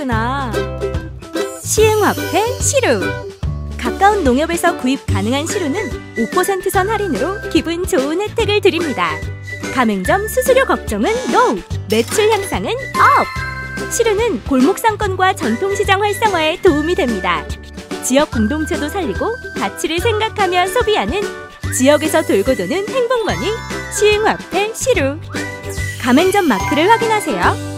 있구나. 시흥화폐 시루. 가까운 농협에서 구입 가능한 시루는 5% 할인으로 기분 좋은 혜택을 드립니다. 가맹점 수수료 걱정은 NO! 매출 향상은 UP! 시루는 골목 상권과 전통시장 활성화에 도움이 됩니다. 지역 공동체도 살리고 가치를 생각하며 소비하는 지역에서 돌고 도는 행복머니 시흥화폐 시루. 가맹점 마크를 확인하세요.